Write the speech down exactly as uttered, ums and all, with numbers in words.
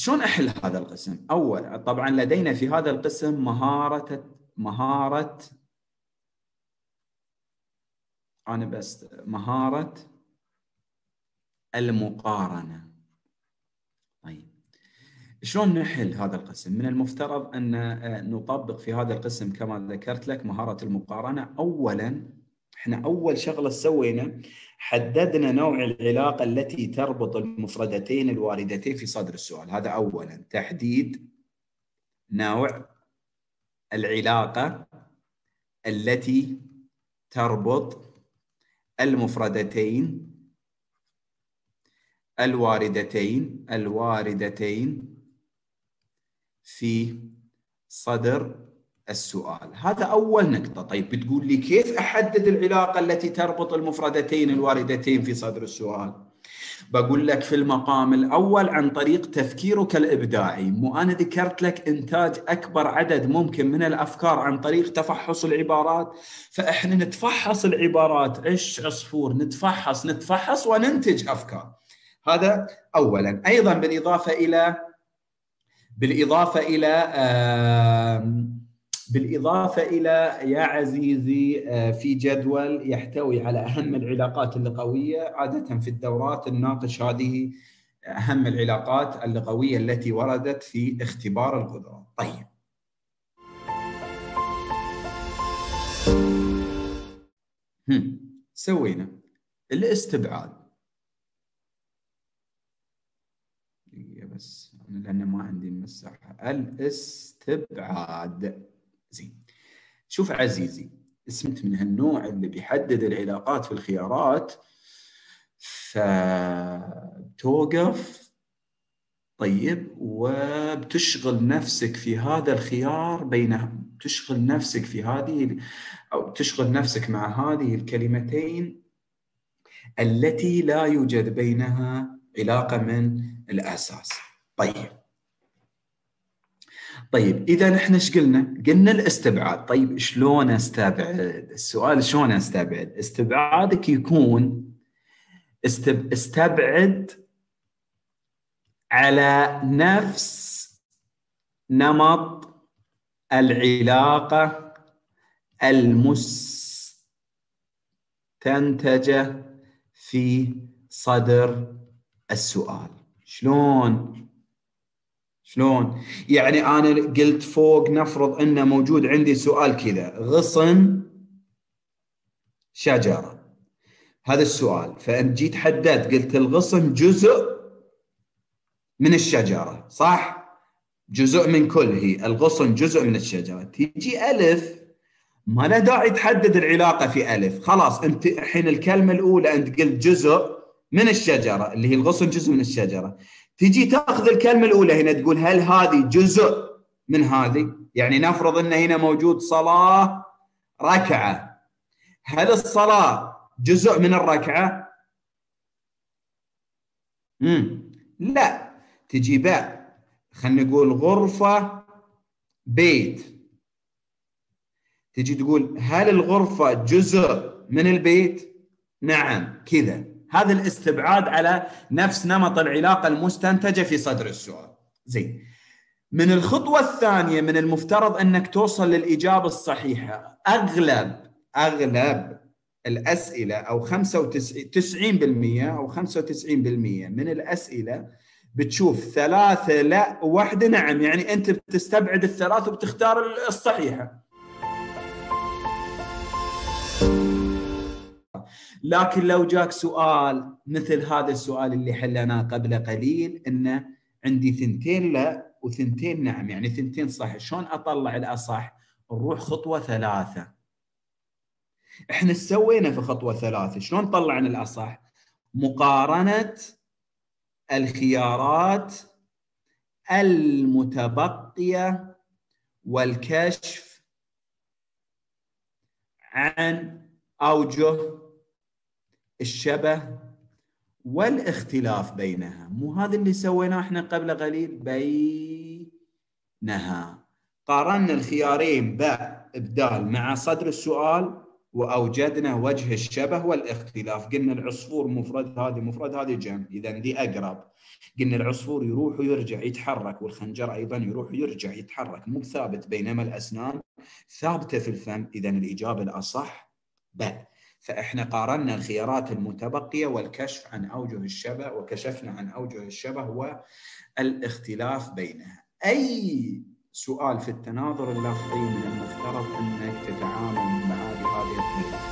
شلون أحل هذا القسم؟ أول طبعا لدينا في هذا القسم مهارة مهارة أنا بس مهارة المقارنة. طيب شلون نحل هذا القسم؟ من المفترض أن نطبق في هذا القسم كما ذكرت لك مهارة المقارنة. أولاً إحنا أول شغلة سوينا حددنا نوع العلاقة التي تربط المفردتين الواردتين في صدر السؤال. هذا أولاً تحديد نوع العلاقة التي تربط المفردتين الواردتين الواردتين في صدر السؤال. هذا أول نقطة. طيب بتقول لي كيف أحدد العلاقة التي تربط المفردتين الواردتين في صدر السؤال؟ بقول لك في المقام الأول عن طريق تفكيرك الإبداعي. مو أنا ذكرت لك إنتاج أكبر عدد ممكن من الأفكار عن طريق تفحص العبارات؟ فإحنا نتفحص العبارات، عش عصفور، نتفحص نتفحص وننتج أفكار. هذا أولاً. أيضاً بالإضافة إلى بالإضافة إلى آه بالإضافة إلى يا عزيزي آه في جدول يحتوي على أهم العلاقات اللغوية. عادة في الدورات نناقش هذه أهم العلاقات اللغوية التي وردت في اختبار القدرات. طيب هم. سوينا الاستبعاد. بس لأن ما عندي مساحة. الاستبعاد. زين. شوف عزيزي، اسمت من هالنوع اللي بيحدد العلاقات في الخيارات، فتوقف طيب وبتشغل نفسك في هذا الخيار بينهم، تشغل نفسك في هذه أو تشغل نفسك مع هذه الكلمتين التي لا يوجد بينها علاقة من الأساس. طيب طيب إذا نحن ايش قلنا؟ قلنا الاستبعاد. طيب شلون استبعد؟ السؤال شلون استبعد؟ استبعادك يكون استب... استبعد على نفس نمط العلاقة المستنتجة في صدر السؤال. شلون؟ شلون؟ يعني أنا قلت فوق نفرض أنه موجود عندي سؤال كذا، غصن شجرة، هذا السؤال، فأنت جيت حددت قلت الغصن جزء من الشجرة، صح؟ جزء من كل، هي الغصن جزء من الشجرة. تيجي ألف، ما لا داعي تحدد العلاقة في ألف، خلاص أنت الحين الكلمة الأولى أنت قلت جزء من الشجرة اللي هي الغصن جزء من الشجرة، تيجي تأخذ الكلمة الأولى هنا تقول هل هذه جزء من هذه؟ يعني نفرض أن هنا موجود صلاة ركعة، هل الصلاة جزء من الركعة؟ مم. لا. تجي بقى خلينا نقول غرفة بيت، تجي تقول هل الغرفة جزء من البيت؟ نعم. كذا هذا الاستبعاد على نفس نمط العلاقة المستنتجة في صدر السؤال. زين. من الخطوة الثانية من المفترض أنك توصل للإجابة الصحيحة. أغلب أغلب الأسئلة أو خمسة وتسعين بالمئة أو خمسة وتسعين بالمئة من الأسئلة بتشوف ثلاثة لا واحدة نعم، يعني أنت بتستبعد الثلاث وبتختار الصحيحة. لكن لو جاك سؤال مثل هذا السؤال اللي حلناه قبل قليل، إنه عندي ثنتين لا وثنتين نعم، يعني ثنتين صح، شلون أطلع الأصح؟ نروح خطوة ثلاثة. إحنا سوينا في خطوة ثلاثة شلون طلعنا الأصح؟ مقارنة الخيارات المتبقية والكشف عن أوجه الشبه والاختلاف بينها. مو هذا اللي سويناه احنا قبل قليل؟ بينها قارنا الخيارين باء إبدال مع صدر السؤال وأوجدنا وجه الشبه والاختلاف. قلنا العصفور مفرد، هذه مفرد، هذه جمع، إذا دي أقرب. قلنا العصفور يروح ويرجع يتحرك، والخنجر أيضا يروح ويرجع يتحرك، مو ثابت، بينما الأسنان ثابتة في الفم. إذا الإجابة الأصح ب. فإحنا قارنا الخيارات المتبقية والكشف عن أوجه الشبه، وكشفنا عن أوجه الشبه والاختلاف بينها. أي سؤال في التناظر اللفظي من المفترض أنك تتعامل معه بهذه الطريقة.